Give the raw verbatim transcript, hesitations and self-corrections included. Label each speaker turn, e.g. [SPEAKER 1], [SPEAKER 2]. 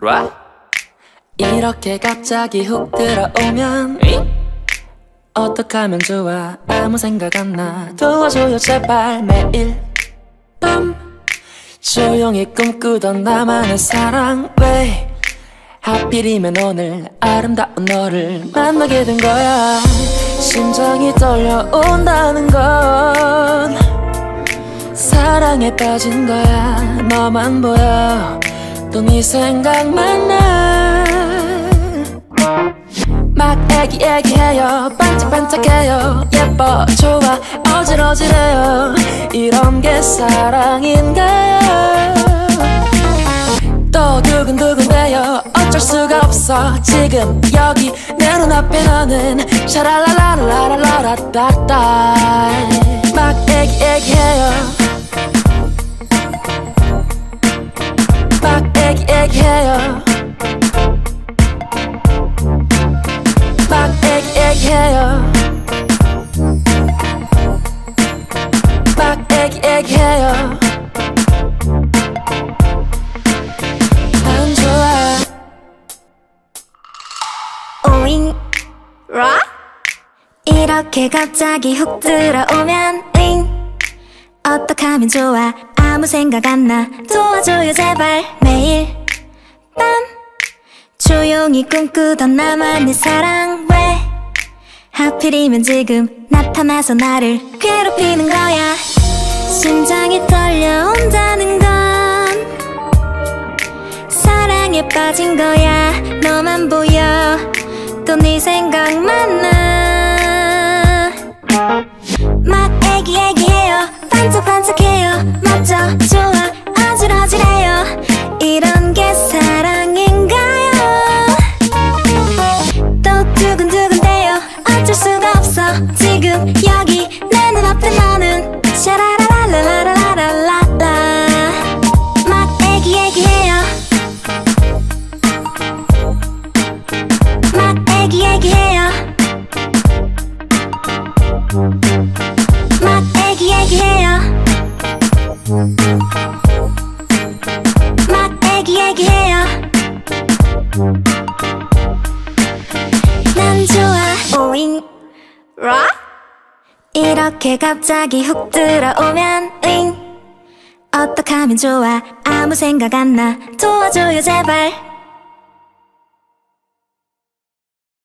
[SPEAKER 1] 라?
[SPEAKER 2] 이렇게 갑자기 훅 들어오면 어떡하면 좋아 아무 생각 안 나 도와줘요 제발 매일 밤 조용히 꿈꾸던 나만의 사랑 왜 하필이면 오늘 아름다운 너를 만나게 된 거야. 심장이 떨려온다는 건 사랑에 빠진 거야. 너만 보여 또 네 생각만 나. 막 애기애기해요 반짝반짝해요 예뻐 좋아 어질어질해요 이런 게 사랑인가요. 또 두근두근대요 어쩔 수가 없어 지금 여기 내 눈앞에 너는 샤랄랄라라라라라따따 막 애기애기해요 막 애기애기해요 막 애기애기해요 막 애기애기해요 안 좋아.
[SPEAKER 3] 오잉 라? 이렇게 갑자기 훅 들어오면 잉 어떡하면 좋아 아무 생각 안 나 도와줘요 제발 매일 밤 조용히 꿈꾸던 나만의 사랑 왜 하필이면 지금 나타나서 나를 괴롭히는 거야. 심장이 떨려온다는 건 사랑에 빠진 거야. 너만 보여 또 네 생각만 나. 막 애기애기해요 반짝반짝해요 멋져 좋아 어질어질해요 이런 게 사랑인가요. 또 두근두근대요 어쩔 수가 없어 지금 여기 내 눈앞에 너는 샤라라라라라라라라 막 애기애기해요 막 애기애기해요 막 애기애기해요 막 애기애기해요 난 좋아 오잉 라? 이렇게 갑자기 훅 들어오면 잉 어떡하면 좋아 아무 생각 안 나 도와줘요 제발